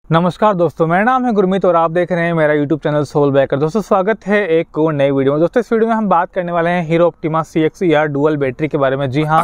नमस्कार दोस्तों, मेरा नाम है गुरमीत और आप देख रहे हैं मेरा YouTube चैनल सोल बैकर। दोस्तों स्वागत है एक और नई वीडियो में। दोस्तों इस वीडियो में हम बात करने वाले हैं Hero Optima CX-ER dual battery के बारे में। जी हाँ,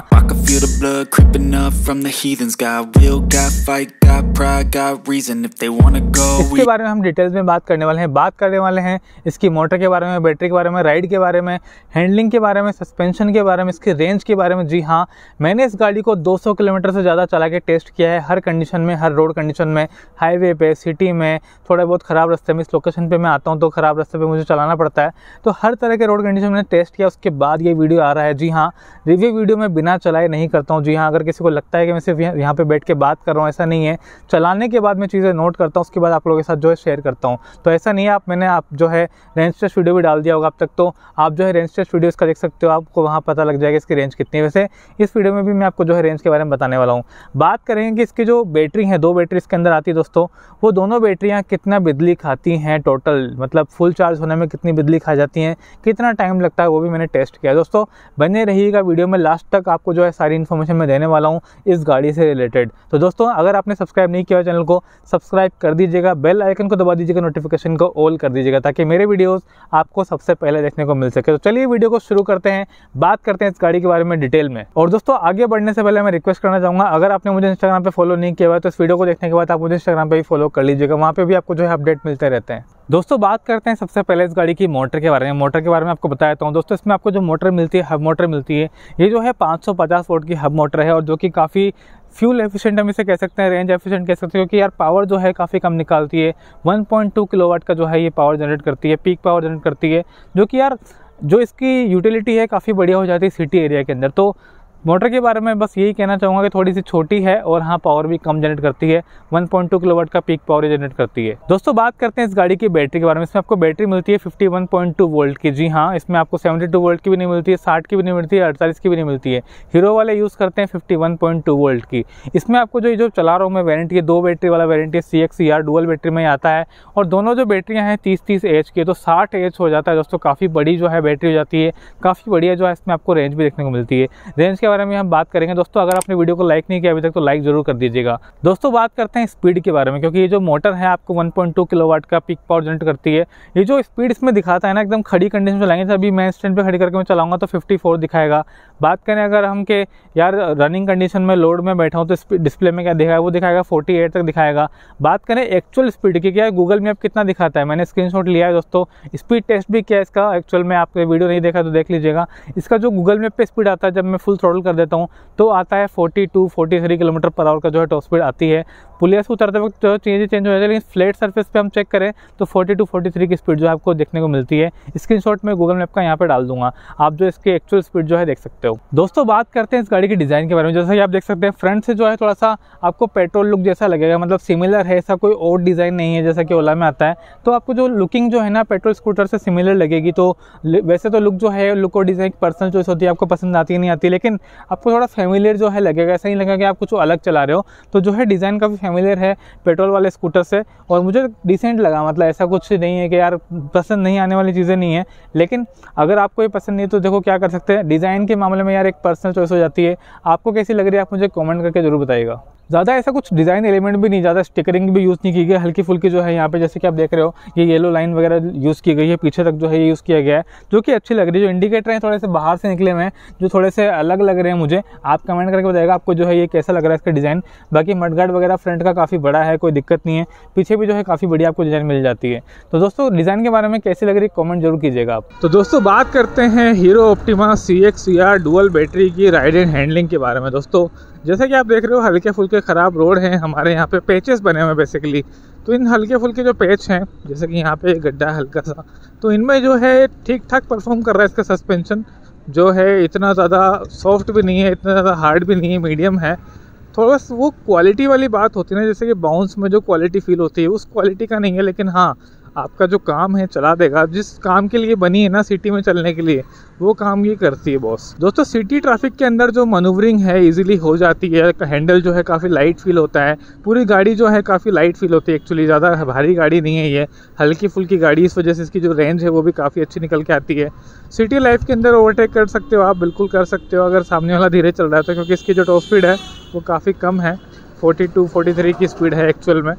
इसके बारे में हम डिटेल्स में बात करने वाले हैं इसकी मोटर के बारे में, बैटरी के बारे में, राइड के बारे में, हैंडलिंग के बारे में, सस्पेंशन के बारे में, इसकी रेंज के बारे में। जी हाँ, मैंने इस गाड़ी को 200 किलोमीटर से ज़्यादा चला के टेस्ट किया है, हर कंडीशन में, हर रोड कंडीशन में, हाईवे पे, सिटी में, थोड़ा बहुत ख़राब रास्ते में, इस लोकेशन पे मैं आता हूँ तो ख़राब रास्ते पे मुझे चलाना पड़ता है, तो हर तरह के रोड कंडीशन में टेस्ट किया, उसके बाद ये वीडियो आ रहा है। जी हाँ, रिव्यू वीडियो में बिना चलाए नहीं करता हूँ। जी हाँ, अगर किसी को लगता है कि मैं सिर्फ यहाँ पे बैठ के बात कर रहा हूँ, ऐसा नहीं है। चलाने के बाद मैं चीज़ें नोट करता हूँ, उसके बाद आप लोगों के साथ जो है शेयर करता हूँ। तो ऐसा नहीं है, मैंने जो है रेंज टेस्ट वीडियो भी डाल दिया होगा अब तक, तो आप जो है रेंज टेस्ट वीडियो इसका देख सकते हो, आपको वहाँ पता लग जाएगा इसकी रेंज कितनी है। वैसे इस वीडियो में भी मैं आपको जो है रेंज के बारे में बताने वाला हूँ। बात करेंगे कि इसकी जो बैटरी है, 2 बैटरी इसके अंदर आती है दोस्तों, वो दोनों बैटरियाँ कितना बिजली खाती हैं टोटल, मतलब फुल चार्ज होने में कितनी बिजली खा जाती हैं, कितना टाइम लगता है, वो भी मैंने टेस्ट किया। दोस्तों बने रहिएगा वीडियो में, लास्ट तक आपको जो है सारी इन्फॉर्मेशन मैं देने वाला हूँ इस गाड़ी से रिलेटेड। तो दोस्तों अगर आपने सब्सक्राइब नहीं किया चैनल को सब्सक्राइब कर दीजिएगा, बेल आइकन को दबा दीजिएगा, नोटिफिकेशन को ऑल कर दीजिएगा ताकि मेरे वीडियोस आपको सबसे पहले देखने को मिल सके। तो चलिए वीडियो को शुरू करते हैं, बात करते हैं इस गाड़ी के बारे में डिटेल में। और दोस्तों आगे बढ़ने से पहले मैं रिक्वेस्ट करना चाहूँगा, अगर आपने मुझे इंस्टाग्राम पे फॉलो नहीं किया हुआ तो इस वीडियो को देखने के बाद आप मुझे इंस्टाग्राम पे भी फॉलो कर लीजिएगा, वहाँ पे भी आपको जो है अपडेट मिलते रहते हैं। दोस्तों बात करते हैं सबसे पहले इस गाड़ी की मोटर के बारे में। मोटर के बारे में आपको बता देता हूँ दोस्तों, इसमें आपको जो मोटर मिलती है, हब मोटर मिलती है, ये जो है 550 वोल्ट की हब मोटर है और जो कि काफ़ी फ्यूल एफिशिएंट हम इसे कह सकते हैं, रेंज एफिशिएंट कह सकते हैं, क्योंकि यार पावर जो है काफ़ी कम निकालती है। 1.2 किलोवाट का जो है ये पावर जनरेट करती है, पीक पावर जनरेट करती है, जो कि यार जो इसकी यूटिलिटी है काफ़ी बढ़िया हो जाती है सिटी एरिया के अंदर। तो मोटर के बारे में बस यही कहना चाहूँगा कि थोड़ी सी छोटी है और हाँ पावर भी कम जनरेट करती है, 1.2 किलोवाट का पीक पावर जनरेट करती है। दोस्तों बात करते हैं इस गाड़ी की बैटरी के बारे में। इसमें आपको बैटरी मिलती है 51.2 वोल्ट की। जी हाँ, इसमें आपको 72 वोल्ट की भी नहीं मिलती है, 60 की भी नहीं मिलती है, 48 की भी नहीं मिलती है। हीरो वाले यूज़ करते हैं 51.2 वोल्ट की। इसमें आपको जो चला रहा हूँ मैं वेरिएंट, ये 2 बैटरी वाला वेरिएंट है, CX-ER डुअल बैटरी में आता है और दोनों जो बैटरियाँ हैं 30-30 एच की, तो 60 एच हो जाता है दोस्तों, काफ़ी बड़ी जो है बैटरी हो जाती है, काफ़ी बढ़िया जो है इसमें आपको रेंज भी देखने को मिलती है। रेंज के बारे में हम बात करेंगे दोस्तों, अगर आपने वीडियो को लाइक नहीं किया अभी तक तो लाइक जरूर कर दीजिएगा। दोस्तों बात करते हैं स्पीड के बारे में, क्योंकि ये जो मोटर है आपको 1.2 किलोवाट का पीक पावर जनरेट करती है। ये जो स्पीड इसमें दिखाता है ना, एकदम खड़ी कंडीशन में चलाएंगे, तो अभी मैं स्टैंड पे खड़ी करके मैं चलाऊंगा तो 54 दिखाएगा। बात करें अगर हम के यार रनिंग कंडीशन में लोड में बैठा हूँ तो डिस्प्ले में क्या दिखाएगा, वो दिखाएगा 48 तक दिखाएगा। बात करें एक्चुअल स्पीड की, क्या गूगल मैप कितना दिखाता है, मैंने स्क्रीनशॉट लिया है दोस्तों, स्पीड टेस्ट भी किया इसका एक्चुअल में, आपने वीडियो नहीं देखा तो देख लीजिएगा। इसका जो गूगल मैप पे स्पीड आता है जब मैं फुल थ्रोटल कर देता हूँ तो आता है 42-43 किलोमीटर पर आवर का जो है टॉप स्पीड आती है। पुलिया से उतरते वक्त जो चीज़ें चेंज हो जाती है, लेकिन फ्लैट सरफेस पे हम चेक करें तो 42-43 की स्पीड जो है आपको देखने को मिलती है। स्क्रीनशॉट में गूगल मैप का यहाँ पे डाल दूंगा, आप जो इसकी एक्चुअल स्पीड जो है देख सकते हो। दोस्तों बात करते हैं इस गाड़ी की डिज़ाइन के बारे में। जैसा कि आप देख सकते हैं फ्रंट से जो है थोड़ा सा आपको पेट्रोल लुक जैसा लगेगा, मतलब सिमिलर है, ऐसा कोई और डिज़ाइन नहीं है जैसा कि ओला में आता है। तो आपको जो लुकिंग जो है ना पेट्रोल स्कूटर से सिमिलर लगेगी। तो वैसे तो लुक जो है, लुक और डिज़ाइन पर्सनल चॉइस होती है, आपको पसंद आती है नहीं आती, लेकिन आपको थोड़ा फैमिलियर जो है लगेगा, ऐसा नहीं लगेगा कि आप कुछ अलग चला रहे हो। तो जो है डिज़ाइन काफ़ी फैमिलियर है पेट्रोल वाले स्कूटर से और मुझे डिसेंट लगा, मतलब ऐसा कुछ नहीं है कि यार पसंद नहीं आने वाली चीज़ें नहीं है। लेकिन अगर आपको ये पसंद नहीं है तो देखो क्या कर सकते हैं, डिज़ाइन के मामले में यार एक पर्सनल चॉइस हो जाती है। आपको कैसी लग रही है आप मुझे कमेंट करके जरूर बताइएगा। ज़्यादा ऐसा कुछ डिज़ाइन एलिमेंट भी नहीं, ज़्यादा स्टिकरिंग भी यूज़ नहीं की गई, हल्की फुल्की जो है यहाँ पे जैसे कि आप देख रहे हो ये येलो लाइन वगैरह यूज़ की गई है, पीछे तक जो है ये यूज़ किया गया है, जो कि अच्छी लग रही है। जो इंडिकेटर हैं थोड़े से बाहर से निकले हुए हैं, जो थोड़े से अलग लग रहे हैं मुझे, आप कमेंट करके बताइएगा आपको जो है ये कैसा लग रहा है इसका डिज़ाइन। बाकी मडगार्ड वगैरह फ्रंट का काफ़ी बड़ा है, कोई दिक्कत नहीं है, पीछे भी जो है काफ़ी बढ़िया आपको डिज़ाइन मिल जाती है। तो दोस्तों डिज़ाइन के बारे में कैसी लग रही है कमेंट जरूर कीजिएगा आप। तो दोस्तों बात करते हैं Hero Optima CX-ER dual battery की राइड एंड हैंडलिंग के बारे में। दोस्तों जैसा कि आप देख रहे हो हल्के फुल्के ख़राब रोड हैं, हमारे यहाँ पे पैचेस बने हुए हैं बेसिकली। तो इन हल्के फुल्के जो पैच हैं, जैसे कि यहाँ पे एक गड्ढा हल्का सा, तो इनमें जो है ठीक ठाक परफॉर्म कर रहा है। इसका सस्पेंशन जो है इतना ज़्यादा सॉफ्ट भी नहीं है, इतना ज़्यादा हार्ड भी नहीं है, मीडियम है। थोड़ा सा वो क्वालिटी वाली बात होती है ना, जैसे कि बाउंस में जो क्वालिटी फील होती है उस क्वालिटी का नहीं है, लेकिन हाँ आपका जो काम है चला देगा। जिस काम के लिए बनी है ना सिटी में चलने के लिए, वो काम ये करती है बॉस। दोस्तों सिटी ट्रैफिक के अंदर जो मनूवरिंग है इजीली हो जाती है, हैंडल जो है काफ़ी लाइट फील होता है, पूरी गाड़ी जो है काफ़ी लाइट फील होती है। एक्चुअली ज़्यादा भारी गाड़ी नहीं है ये, हल्की फुल्की गाड़ी, इस वजह से इसकी जो रेंज है वो भी काफ़ी अच्छी निकल के आती है। सिटी लाइफ के अंदर ओवरटेक कर सकते हो आप, बिल्कुल कर सकते हो अगर सामने वाला धीरे चल रहा है तो, क्योंकि इसकी जो टॉप स्पीड है वो काफ़ी कम है, 42-43 की स्पीड है एक्चुअल में।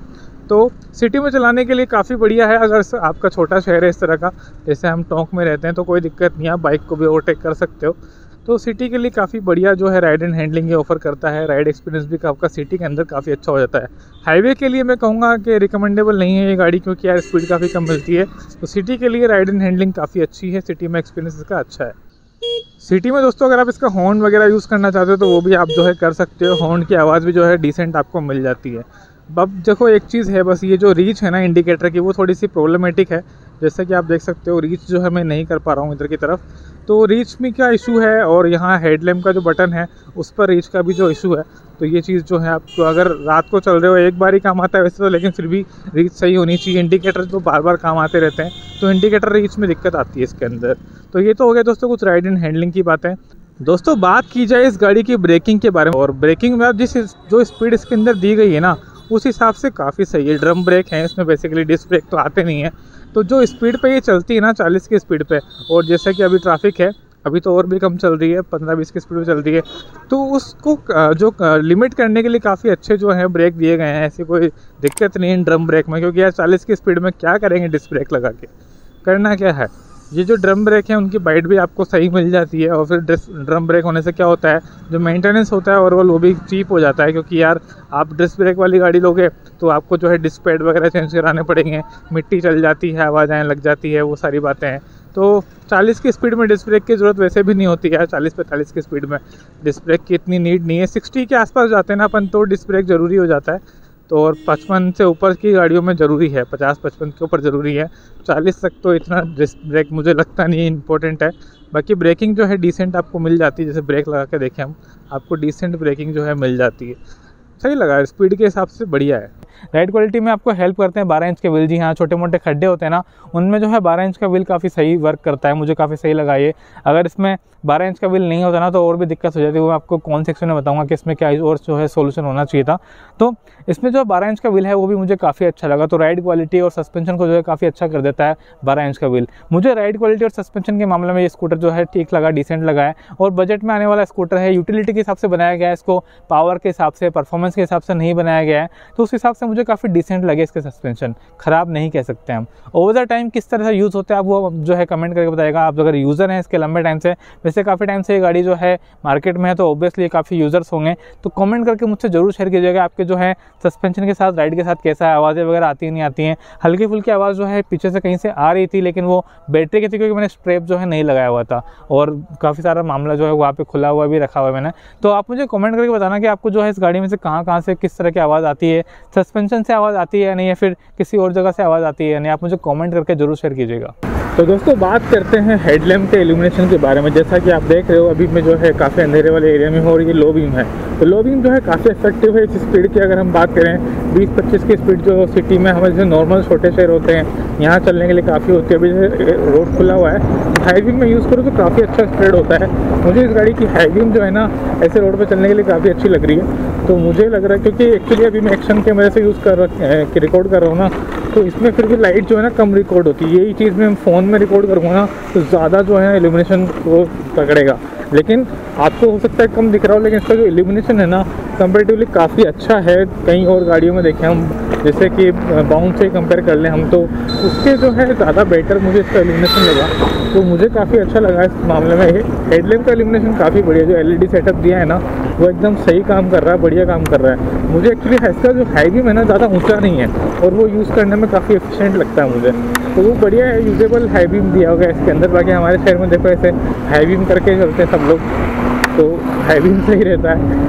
तो सिटी में चलाने के लिए काफ़ी बढ़िया है। अगर आपका छोटा शहर है इस तरह का, जैसे हम टोंक में रहते हैं, तो कोई दिक्कत नहीं है, आप बाइक को भी ओवरटेक कर सकते हो। तो सिटी के लिए काफ़ी बढ़िया जो है राइड एंड हैंडलिंग ये ऑफर करता है। राइड एक्सपीरियंस भी आपका सिटी के अंदर काफ़ी अच्छा हो जाता है। हाईवे के लिए मैं कहूँगा कि रिकमेंडेबल नहीं है ये गाड़ी, क्योंकि यार स्पीड काफ़ी कम मिलती है। तो सिटी के लिए राइड एंड हैंडलिंग काफ़ी अच्छी है, सिटी में एक्सपीरियंस इसका अच्छा है। सिटी में दोस्तों अगर आप इसका हॉर्न वगैरह यूज़ करना चाहते हो तो वो भी आप जो है कर सकते हो। हॉर्न की आवाज़ भी जो है डिसेंट आपको मिल जाती है। अब देखो एक चीज़ है बस, ये जो रीच है ना इंडिकेटर की, वो थोड़ी सी प्रॉब्लमेटिक है। जैसे कि आप देख सकते हो रीच जो है मैं नहीं कर पा रहा हूँ इधर की तरफ, तो रीच में क्या इशू है। और यहाँ हेडलैम्प का जो बटन है उस पर रीच का भी जो इशू है। तो ये चीज़ जो है आपको अगर रात को चल रहे हो एक बार ही काम आता है वैसे तो, लेकिन फिर भी रीच सही होनी चाहिए। इंडिकेटर तो बार बार काम आते रहते हैं, तो इंडिकेटर रीच में दिक्कत आती है इसके अंदर। तो ये तो हो गया दोस्तों कुछ राइड एंड हैंडलिंग की बातें। दोस्तों बात की जाए इस गाड़ी की ब्रेकिंग के बारे में, और ब्रेकिंग में आप जो स्पीड इसके अंदर दी गई है ना, उस हिसाब से काफ़ी सही है। ड्रम ब्रेक है इसमें, बेसिकली डिस्क ब्रेक तो आते नहीं है। तो जो स्पीड पे ये चलती है ना 40 की स्पीड पे, और जैसे कि अभी ट्रैफिक है, अभी तो और भी कम चल रही है, 15-20 की स्पीड पे चल रही है, तो उसको जो लिमिट करने के लिए काफ़ी अच्छे जो है ब्रेक दिए गए हैं। ऐसी कोई दिक्कत नहीं है ड्रम ब्रेक में, क्योंकि यार 40 की स्पीड में क्या करेंगे डिस्क ब्रेक लगा के, करना क्या है। ये जो ड्रम ब्रेक है उनकी बाइट भी आपको सही मिल जाती है। और फिर ड्रम ब्रेक होने से क्या होता है, जो मेंटेनेंस होता है ओवरऑल वो भी चीप हो जाता है। क्योंकि यार आप डिस्क ब्रेक वाली गाड़ी लोगे तो आपको जो है डिस्क पैड वगैरह चेंज कराने पड़ेंगे, मिट्टी चल जाती है, आवाज़ आने लग जाती है, वो सारी बातें हैं। तो 40 की स्पीड में डिस्क ब्रेक की ज़रूरत वैसे भी नहीं होती है। 40-45 की स्पीड में डिस्क ब्रेक की इतनी नीड नहीं है। 60 के आसपास जाते हैं ना अपन तो डिस्क ब्रेक ज़रूरी हो जाता है। तो और 55 से ऊपर की गाड़ियों में ज़रूरी है, 50-55 के ऊपर ज़रूरी है। 40 तक तो इतना डिस्क ब्रेक मुझे लगता नहीं इम्पोर्टेंट है। बाकी ब्रेकिंग जो है डिसेंट आपको मिल जाती है, जैसे ब्रेक लगा के देखें हम, आपको डिसेंट ब्रेकिंग जो है मिल जाती है। सही लगा, स्पीड के हिसाब से बढ़िया है। राइड क्वालिटी में आपको हेल्प करते हैं 12 इंच के व्हील। जी हाँ, छोटे मोटे खड्डे होते हैं ना, उनमें जो है 12 इंच का व्हील काफ़ी सही वर्क करता है, मुझे काफ़ी सही लगा ये। अगर इसमें 12 इंच का व्हील नहीं होता ना तो और भी दिक्कत हो जाती है। वो आपको कौन सेक्शन में बताऊंगा कि इसमें क्या और जो है सोल्यूशन होना चाहिए था। तो इसमें जो 12 इंच का व्हील है वो भी मुझे काफ़ी अच्छा लगा। तो राइड क्वालिटी और सस्पेंशन को जो है काफ़ी अच्छा कर देता है 12 इंच का व्हील। मुझे राइड क्वालिटी और सस्पेंशन के मामले में ये स्कूटर जो है ठीक लगा, डिसेंट लगा है। और बजट में आने वाला स्कूटर है, यूटिलिटी के हिसाब से बनाया गया है, इसको पावर के हिसाब से, परफॉर्मेंस के हिसाब से नहीं बनाया गया है। तो उस हिसाब से मुझे काफ़ी डिसेंट लगे इसके सस्पेंशन, ख़राब नहीं कह सकते हम। ओवर द टाइम किस तरह से यूज़ होते हैं आप वो जो है कमेंट करके बताएगा। आप अगर यूज़र हैं इसके लंबे टाइम से, वैसे काफ़ी टाइम से ये गाड़ी जो है मार्केट में है तो ऑब्वियसली काफ़ी यूज़र्स होंगे, तो कमेंट करके मुझसे जरूर शेयर कीजिएगा आपके जो है सस्पेंशन के साथ, राइड के साथ कैसा है, आवाज़ें वगैरह आती नहीं आती हैं। हल्की फुल्की आवाज़ जो है पीछे से कहीं से आ रही थी, लेकिन वो बैटरी की थी क्योंकि मैंने स्ट्रैप जो है नहीं लगाया हुआ था, और काफ़ी सारा मामला जो है वहाँ पे खुला हुआ भी रखा हुआ है मैंने। तो आप मुझे कमेंट करके बताना कि आपको जो है इस गाड़ी में से कहाँ से किस तरह की आवाज़ आती है, सस्पेंशन से आवाज़ आती है या नहीं, या फिर किसी और जगह से आवाज़ आती है या नहीं। आप मुझे कमेंट करके जरूर शेयर कीजिएगा। तो दोस्तों बात करते हैं हेडलैम्प के इल्यूमिनेशन के बारे में। जैसा कि आप देख रहे हो अभी मैं जो है काफ़ी अंधेरे वाले एरिया में हूँ, और ये लो बीम है। तो लो बीम जो है काफ़ी इफेक्टिव है। इस स्पीड की अगर हम बात करें 20-25 की स्पीड जो सिटी में हमारे जैसे नॉर्मल छोटे शहर होते हैं यहाँ चलने के लिए काफ़ी होती है। अभी रोड खुला हुआ है, हाई बीम में यूज़ करो तो काफ़ी अच्छा स्प्रेड होता है। मुझे इस गाड़ी की हाई बीम जो है ना ऐसे रोड पर चलने के लिए काफ़ी अच्छी लग रही है। तो मुझे लग रहा है क्योंकि एक्चुअली अभी मैं एक्शन कैमरे से रिकॉर्ड कर रहा हूँ ना, तो इसमें फिर भी लाइट जो है ना कम रिकॉर्ड होती है। यही चीज़ मैं फ़ोन में रिकॉर्ड करूँगा ना तो ज़्यादा जो है इल्यूमिनेशन को पकड़ेगा, लेकिन आपको हो सकता है कम दिख रहा हो, लेकिन इसका जो इल्यूमिनेशन है ना कंपेरेटिवली काफ़ी अच्छा है। कई और गाड़ियों में देखें हम, जैसे कि बाउंड से कंपेयर कर लें हम, तो उसके जो है ज़्यादा बेटर मुझे इसका इल्यूमिनेशन लगा। तो मुझे काफ़ी अच्छा लगा इस मामले में। हेडलैम्प का इल्यूमिनेशन काफ़ी बढ़िया, जो LED सेटअप दिया है ना वो एकदम सही काम कर रहा है, बढ़िया काम कर रहा है। मुझे एक्चुअली इसका जो हाई बीम है ना ज़्यादा ऊंचा नहीं है, और वो यूज़ करने में काफ़ी एफिशिएंट लगता है मुझे। तो वो बढ़िया है, यूजेबल हाई बीम दिया होगा इसके अंदर। बाकी हमारे शहर में देखो ऐसे हाई बीम करके चलते हैं सब लोग, तो हाई बीम सही रहता है।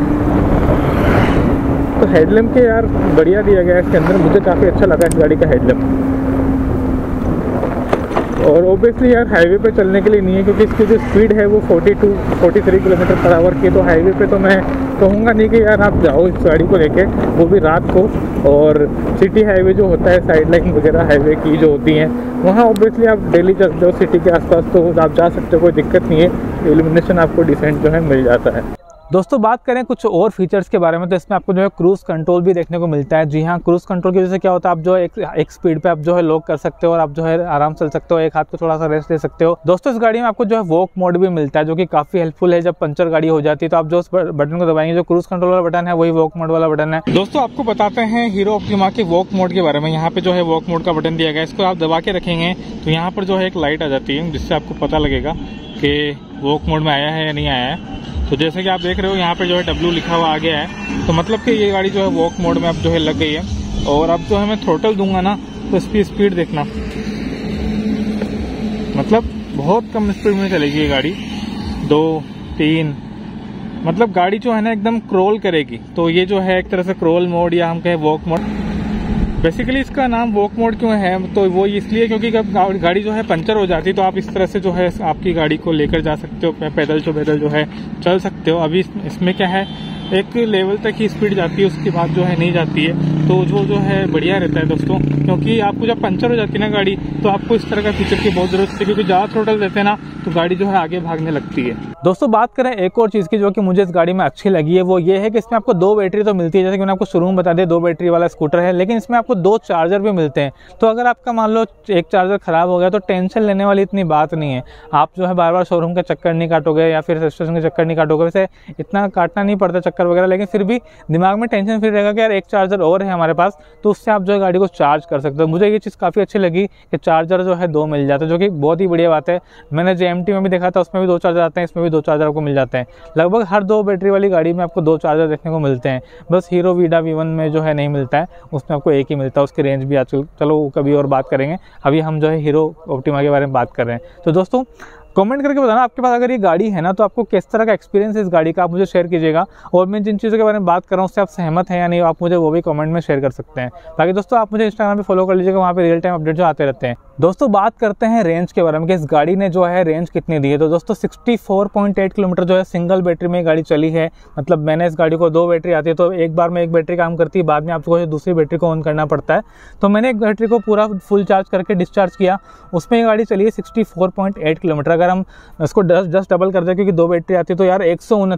तो हेडलैम्प के यार बढ़िया दिया गया है इसके अंदर, मुझे काफ़ी अच्छा लगा इस गाड़ी का हेडलैम्प। और ओबियसली यार हाईवे पे चलने के लिए नहीं है, क्योंकि इसकी जो स्पीड है वो 42-43 किलोमीटर पर आवर की है। तो हाईवे पे तो मैं कहूँगा नहीं कि यार आप जाओ इस गाड़ी को लेके, वो भी रात को। और सिटी हाईवे जो होता है, साइड लाइन वगैरह हाईवे की जो होती हैं, वहाँ ओबियसली आप डेली चलते हो सिटी के आसपास तो आप जा सकते हो, कोई दिक्कत नहीं है। इल्यूमिनेशन आपको डिसेंट जो है मिल जाता है। दोस्तों बात करें कुछ और फीचर्स के बारे में, तो इसमें आपको जो है क्रूज़ कंट्रोल भी देखने को मिलता है। जी हाँ, क्रूज़ कंट्रोल की वजह से क्या होता है, आप जो है एक स्पीड पे आप जो है लॉक कर सकते हो और आप जो है आराम चल सकते हो, एक हाथ को थोड़ा सा रेस्ट ले सकते हो। दोस्तों इस गाड़ी में आपको जो है वॉक मोड भी मिलता है, जो कि काफ़ी हेल्पफुल है। जब पंचर गाड़ी हो जाती है तो आप जो उस बटन को दबाएंगे, जो क्रूज़ कंट्रोल वाला बटन है वही वॉक मोड वाला बटन है। दोस्तों आपको बताते हैं हीरो ऑप्टिमा के वॉक मोड के बारे में। यहाँ पे जो है वॉक मोड का बटन दिया गया है, इसको आप दबा के रखेंगे तो यहाँ पर जो है एक लाइट आ जाती है, जिससे आपको पता लगेगा कि वॉक मोड में आया है या नहीं आया है। तो जैसे कि आप देख रहे हो यहाँ पे जो है W लिखा हुआ आ गया है, तो मतलब कि ये गाड़ी जो है वॉक मोड में अब जो है लग गई है। और अब जो है मैं थ्रोटल दूंगा ना, तो इसकी स्पीड देखना, मतलब बहुत कम स्पीड में चलेगी ये गाड़ी, 2, 3, मतलब गाड़ी जो है ना एकदम क्रोल करेगी। तो ये जो है एक तरह से क्रोल मोड या हम कहें वॉक मोड। बेसिकली इसका नाम वॉक मोड क्यों है, तो वो इसलिए क्योंकि जब गाड़ी जो है पंचर हो जाती है तो आप इस तरह से जो है आपकी गाड़ी को लेकर जा सकते हो, पैदल जो है चल सकते हो। अभी इसमें क्या है, एक लेवल तक ही स्पीड जाती है, उसके बाद जो है नहीं जाती है। तो जो है बढ़िया रहता है दोस्तों, क्योंकि आपको जब पंचर हो जाती है ना गाड़ी, तो आपको इस तरह का फीचर की बहुत जरूरत है, क्योंकि ज़्यादा थ्रोटल देते हैं ना तो गाड़ी जो है आगे भागने लगती है। दोस्तों बात करें एक और चीज़ की जो कि मुझे इस गाड़ी में अच्छी लगी है, वो ये है कि इसमें आपको 2 बैटरी तो मिलती है। जैसे कि मैंने आपको शुरू में बता दिया 2 बैटरी वाला स्कूटर है, लेकिन इसमें आपको 2 चार्जर भी मिलते हैं। तो अगर आपका मान लो एक चार्जर खराब हो गया तो टेंशन लेने वाली इतनी बात नहीं है। आप जो है बार बार शोरूम का चक्कर नहीं काटोगे या फिर स्टेशन का चक्कर नहीं काटोगे। वैसे इतना काटना नहीं पड़ता चक्कर वगैरह, लेकिन फिर भी दिमाग में टेंशन फ्री रहेगा कि यार एक चार्जर और है हमारे पास, तो उससे आप जो है गाड़ी को चार्ज कर सकते हो। मुझे ये चीज़ काफ़ी अच्छी लगी कि चार्जर जो है 2 मिल जाते हैं, जो कि बहुत ही बढ़िया बात है। मैंने JMT में भी देखा था, उसमें भी 2 चार्जर आते हैं, इसमें भी 2 चार्जर आपको मिल जाते हैं। लगभग हर 2 बैटरी वाली गाड़ी में आपको 2 चार्जर देखने को मिलते हैं। बस हीरो वीडा V1 में जो है नहीं मिलता है, उसमें आपको एक ही मिलता है। उसकी रेंज भी आजकल, चलो कभी और बात करेंगे, अभी हम जो है हीरो ऑप्टिमा के बारे में बात कर रहे हैं। तो दोस्तों कमेंट करके बताना आपके पास अगर ये गाड़ी है ना, तो आपको किस तरह का एक्सपीरियंस है इस गाड़ी का, आप मुझे शेयर कीजिएगा। और मैं जिन चीज़ों के बारे में बात कर रहा हूँ उससे आप सहमत हैं या नहीं, आप मुझे वो भी कमेंट में शेयर कर सकते हैं। बाकी दोस्तों आप मुझे इंस्टाग्राम पे फॉलो कर लीजिएगा, वहाँ पे रियल टाइम अपडेट जो आते रहते हैं। दोस्तों बात करते हैं रेंज के बारे में कि इस गाड़ी ने जो है रेंज कितनी दी है। तो दोस्तों 64.8 किलोमीटर जो है सिंगल बैटरी में गाड़ी चली है। मतलब मैंने इस गाड़ी को 2 बैटरी आती है, तो एक बार में एक बैटरी काम करती है, बाद में आपको दूसरी बैटरी को ऑन करना पड़ता है। तो मैंने एक बैटरी को पूरा फुल चार्ज करके डिस्चार्ज किया, उसमें ये गाड़ी चली है 64.8 किलोमीटर। अगर हम इसको 10 डबल कर दें, क्योंकि 2 बैटरी आती है, तो यार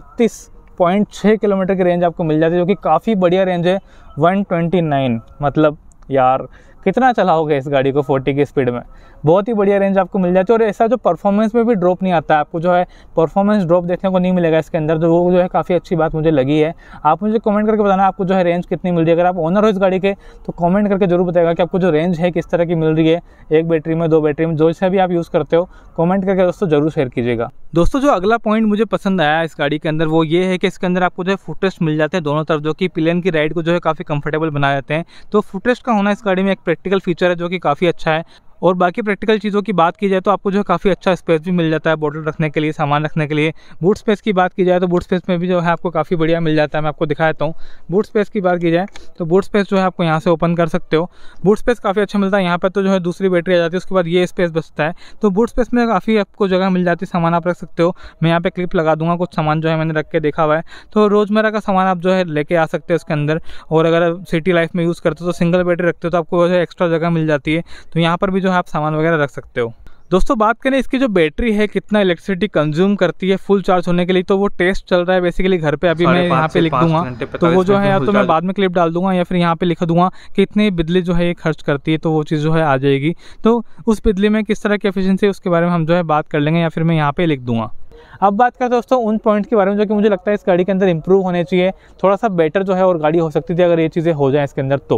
129.6 किलोमीटर की रेंज आपको मिल जाती है, जो कि काफ़ी बढ़िया रेंज है। 129 मतलब यार कितना चलाओगे इस गाड़ी को 40 की स्पीड में, बहुत ही बढ़िया रेंज आपको मिल जाती है। और ऐसा जो परफॉर्मेंस में भी ड्रॉप नहीं आता है, आपको जो है परफॉर्मेंस ड्रॉप देखने को नहीं मिलेगा इसके अंदर, तो वो जो है काफ़ी अच्छी बात मुझे लगी है। आप मुझे कमेंट करके बताना आपको जो है रेंज कितनी मिल रही है। अगर आप ओनर हो इस गाड़ी के तो कमेंट करके जरूर बताएगा कि आपको जो रेंज है किस तरह की मिल रही है, एक बैटरी में 2 बैटरी में, जो से भी आप यूज़ करते हो कमेंट करके दोस्तों जरूर शेयर कीजिएगा। दोस्तों जो अगला पॉइंट मुझे पसंद आया इस गाड़ी के अंदर, वो ये है कि इसके अंदर आपको जो है फुटरेस्ट मिल जाते हैं दोनों तरफ, जो कि प्लेन की राइड को जो है काफ़ी कंफर्टेबल बना जाते हैं। तो फुटरेस्ट का होना इस गाड़ी में एक प्रैक्टिकल फीचर है, जो कि काफ़ी अच्छा है। और बाकी प्रैक्टिकल चीज़ों की बात की जाए तो आपको जो है काफ़ी अच्छा स्पेस भी मिल जाता है, बोतल रखने के लिए, सामान रखने के लिए। बूट स्पेस की बात की जाए तो बूट स्पेस में भी जो है आपको काफ़ी बढ़िया मिल जाता है। मैं आपको दिखा देता हूँ। बूट स्पेस की बात की जाए तो बूट स्पेस जो है आपको यहाँ से ओपन कर सकते हो, बूट स्पेस काफ़ी अच्छा मिलता है। यहाँ पर तो जो है दूसरी बैटरी आ जाती है, उसके बाद ये स्पेस बचता है। तो बूट स्पेस में काफ़ी आपको जगह मिल जाती है, सामान आप रख सकते हो। मैं यहाँ पे क्लिप लगा दूंगा, कुछ सामान जो है मैंने रख के देखा हुआ है। तो रोज़मर्रा का सामान आप जो है लेके आ सकते हो इसके अंदर। और अगर सिटी लाइफ में यूज़ करते हो तो सिंगल बैटरी रखते हो तो आपको जो है एक्स्ट्रा जगह मिल जाती है। तो यहाँ पर भी जो है आप सामान वगैरह रख सकते हो। दोस्तों बात करें इसकी जो बैटरी है कितना इलेक्ट्रिसिटी कंज्यूम करती है फुल चार्ज होने के लिए, तो वो टेस्ट चल रहा है बेसिकली घर पे। अभी मैं यहाँ पे लिख दूंगा, तो वो जो है या तो मैं बाद में क्लिप डाल दूंगा या फिर यहाँ पे लिख दूंगा कि इतनी बिजली जो है ये खर्च करती है, तो वो चीज़ जो है आ जाएगी। तो उस बिजली में किस तरह की एफिशिएंसी है उसके बारे में हम जो है बात कर लेंगे, या फिर मैं यहाँ पे लिख दूंगा। अब बात करते हैं दोस्तों उन पॉइंट के बारे में जो कि मुझे लगता है इस गाड़ी के अंदर इंप्रूव होने चाहिए, थोड़ा सा बेटर जो है और गाड़ी हो सकती थी अगर ये चीज़ें हो जाए इसके अंदर तो।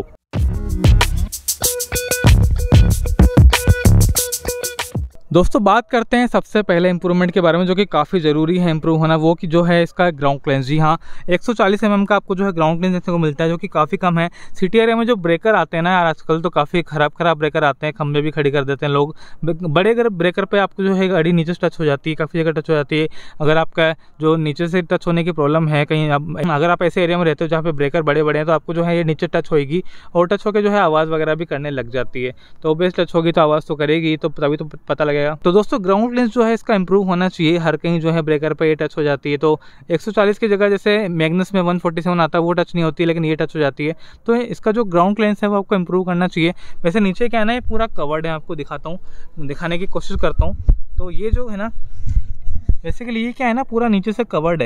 दोस्तों बात करते हैं सबसे पहले इंप्रूवमेंट के बारे में, जो कि काफ़ी ज़रूरी है इंप्रूव होना, वो कि जो है इसका ग्राउंड क्लियरेंस। जी हाँ, 140 mm का आपको जो है ग्राउंड क्लियरेंस देखने को मिलता है, जो कि काफ़ी कम है। सिटी एरिया में जो ब्रेकर आते हैं ना यार आजकल, तो काफ़ी खराब ब्रेकर आते हैं, खंभे भी खड़ी कर देते हैं लोग। बड़े अगर ब्रेकर पे आपको जो है गाड़ी नीचे से टच हो जाती है, काफ़ी जगह टच हो जाती है। अगर आपका जो नीचे से टच होने की प्रॉब्लम है कहीं, अगर आप ऐसे एरिया में रहते हो जहाँ पे ब्रेकर बड़े बड़े हैं, तो आपको जो है ये नीचे टच होगी और टच होकर जो है आवाज़ वगैरह भी करने लग जाती है। तो ऑब्वियस टच होगी तो आवाज़ तो करेगी, तो तभी तो पता लगेगा। तो दोस्तों ग्राउंड क्लियरेंस जो है इसका इंप्रूव होना चाहिए। हर कहीं जो है ब्रेकर पे ये टच हो जाती है, तो 140 की जगह जैसे मैग्नस में 147 आता है वो टच नहीं होती, लेकिन ये टच हो जाती है। तो इसका जो ग्राउंड क्लियरेंस है वो आपको इंप्रूव करना चाहिए। वैसे नीचे क्या है ना, ये पूरा कवर्ड है, आपको दिखाता हूँ, दिखाने की कोशिश करता हूँ। तो ये जो है ना बेसिकली ये क्या है ना, पूरा नीचे से कवर्ड है,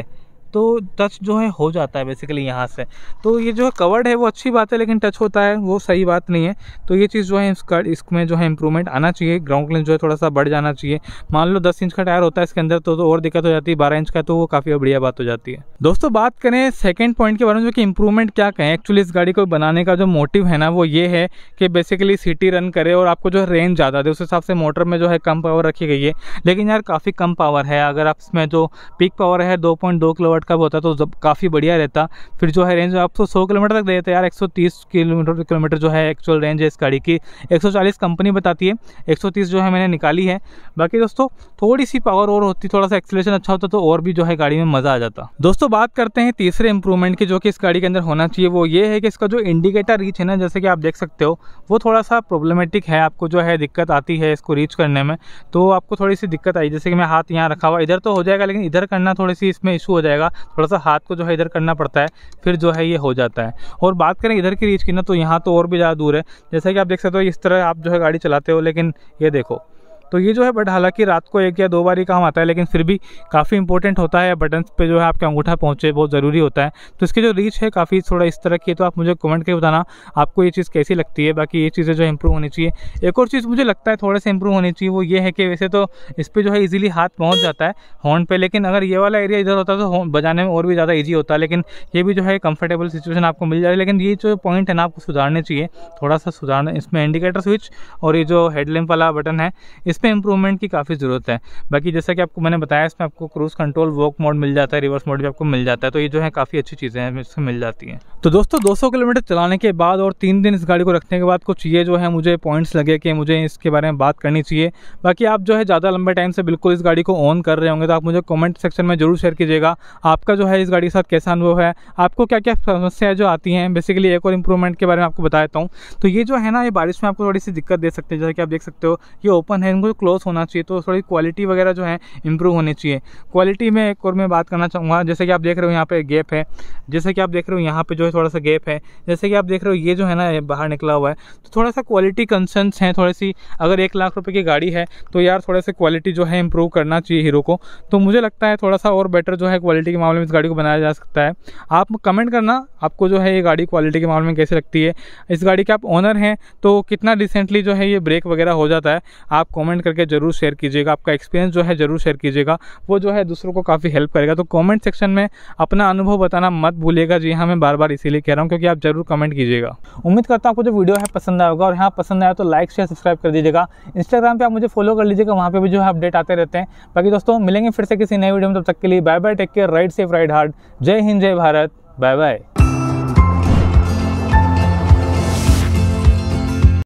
तो टच जो है हो जाता है बेसिकली यहाँ से। तो ये जो है कवर्ड है वो अच्छी बात है, लेकिन टच होता है वो सही बात नहीं है। तो ये चीज़ जो है इसमें जो है इंप्रूवमेंट आना चाहिए। ग्राउंड क्लियरेंस जो है थोड़ा सा बढ़ जाना चाहिए। मान लो 10 इंच का टायर होता है इसके अंदर तो और दिक्कत हो जाती है, 12 इंच का तो वो काफ़ी बढ़िया बात हो जाती है। दोस्तों बात करें सेकंड पॉइंट के बारे में, जो कि इंप्रूवमेंट क्या कहें, एक्चुअली इस गाड़ी को बनाने का जो मोटिव है ना वो ये है कि बेसिकली सिटी रन करे और आपको जो रेंज ज़्यादा दे। उस हिसाब से मोटर में जो है कम पावर रखी गई है, लेकिन यार काफ़ी कम पावर है। अगर आप इसमें जो पीक पावर है 2.2 किलोवाट का होता तो काफ़ी बढ़िया रहता। फिर जो है रेंज आपको 100 किलोमीटर तक देते हैं यार। 130 किलोमीटर जो है एक्चुअल रेंज है इस गाड़ी की। 140 कंपनी बताती है, 130 जो है मैंने निकाली है। बाकी दोस्तों थोड़ी सी पावर और होती, थोड़ा सा एक्सीलरेशन अच्छा होता तो और भी जो है गाड़ी में मज़ा आ जाता। दोस्तों बात करते हैं तीसरे इंप्रूवमेंट की, जो कि इस गाड़ी के अंदर होना चाहिए। वो ये है कि इसका जो इंडिकेटर रीच है ना, जैसे कि आप देख सकते हो वो थोड़ा सा प्रॉब्लमेटिक है। आपको जो है दिक्कत आती है इसको रीच करने में, तो आपको थोड़ी सी दिक्कत आई। जैसे कि मैं हाथ यहाँ रखा हुआ, इधर तो हो जाएगा लेकिन इधर करना थोड़ी सी इसमें इशू हो जाएगा। थोड़ा सा हाथ को जो है इधर करना पड़ता है, फिर जो है ये हो जाता है। और बात करें इधर की रीच की ना, तो यहाँ तो और भी ज़्यादा दूर है। जैसा कि आप देख सकते हो इस तरह आप जो है गाड़ी चलाते हो, लेकिन ये देखो तो ये जो है बट हालांकि रात को 1 या 2 बार ही काम आता है, लेकिन फिर भी काफ़ी इंपॉर्टेंट होता है। बटन पे जो है आपका अंगूठा पहुँचे बहुत ज़रूरी होता है। तो इसकी जो रीच है काफ़ी थोड़ा इस तरह की है। तो आप मुझे कमेंट करके बताना आपको ये चीज़ कैसी लगती है। बाकी ये चीज़ें जो इंप्रूव होनी चाहिए। एक और चीज़ मुझे लगता है थोड़े से इंप्रूव होनी चाहिए, वो ये है कि वैसे तो इस पर जो है ईजिली हाथ पहुँच जाता है हॉर्न पे, लेकिन अगर ये वाला एरिया इधर होता तो बजाने में और भी ज़्यादा ईजी होता है। लेकिन ये भी जो है कंफर्टेबल सिचुएशन आपको मिल जाए। लेकिन ये जो पॉइंट है ना आपको सुधारने चाहिए, थोड़ा सा सुधारना। इसमें इंडिकेटर स्विच और ये जो हेडलैम्प वाला बटन है इसमें इंप्रूवमेंट की काफ़ी ज़रूरत है। बाकी जैसा कि आपको मैंने बताया इसमें आपको क्रूज कंट्रोल वॉक मोड मिल जाता है, रिवर्स मोड भी आपको मिल जाता है। तो ये जो है काफ़ी अच्छी चीज़ें हैं इसमें मिल जाती हैं। तो दोस्तों 200 किलोमीटर चलाने के बाद और 3 दिन इस गाड़ी को रखने के बाद कुछ ये जो है मुझे पॉइंट्स लगे कि मुझे इसके बारे में बात करनी चाहिए। बाकी आप जो है ज़्यादा लंबे टाइम से बिल्कुल इस गाड़ी को ऑन कर रहे होंगे तो आप मुझे कमेंट सेक्शन में जरूर शेयर कीजिएगा आपका जो है इस गाड़ी के साथ कैसा अनुभव है, आपको क्या क्या समस्याएं जो आती हैं। बेसिकली एक और इंप्रूवमेंट के बारे में आपको बता देता हूँ। तो ये जो है ना ये बारिश में आपको थोड़ी सी दिक्कत दे सकते हैं। जैसे कि आप देख सकते हो ये ओपन है, इनको क्लोज होना चाहिए। तो थोड़ी क्वालिटी वगैरह जो है इंप्रूव होनी चाहिए। क्वालिटी में एक और मैं बात करना चाहूँगा। जैसे कि आप देख रहे हो यहाँ पे गैप है, जैसे कि आप देख रहे हो यहाँ पे जो है थोड़ा सा गैप है, जैसे कि आप देख रहे हो ये जो है ना बाहर निकला हुआ है। तो थोड़ा सा क्वालिटी कंसर्न्स हैं थोड़ी सी। अगर 1 लाख रुपए की गाड़ी है तो यार थोड़ा सा क्वालिटी जो है इंप्रूव करना चाहिए हीरो को। तो मुझे लगता है थोड़ा सा और बेटर जो है क्वालिटी के मामले में इस गाड़ी को बनाया जा सकता है। आप कमेंट करना आपको जो है ये गाड़ी क्वालिटी के मामले में कैसे लगती है। इस गाड़ी के आप ओनर हैं तो कितना रिसेंटली जो है ये ब्रेक वगैरह हो जाता है, आप कमेंट करके जरूर शेयर कीजिएगा। आपका एक्सपीरियंस जो है जरूर शेयर कीजिएगा, वो जो है दूसरों को काफ़ी हेल्प करेगा। तो कमेंट सेक्शन में अपना अनुभव बताना मत भूलिएगा। जी हाँ, मैं बार बार इसीलिए कह रहा हूँ क्योंकि आप जरूर कमेंट कीजिएगा। उम्मीद करता हूँ आपको जो वीडियो है पसंद आएगा, और यहाँ पसंद आया तो लाइक शेयर सब्सक्राइब कर दीजिएगा। इंस्टाग्राम पे आप मुझे फॉलो कर लीजिएगा, वहाँ पे भी जो है अपडेट आते रहते हैं। बाकी दोस्तों मिलेंगे फिर से किसी नए वीडियो में, तब तक के लिए bye bye, take care, ride safe ride hard. जय हिंद, जय भारत, बाय बाय।